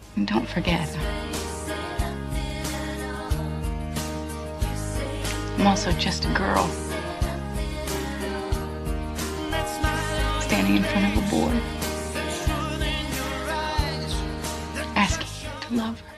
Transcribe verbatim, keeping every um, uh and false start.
And don't forget, I'm also just a girl standing in front of a boy asking you to love her.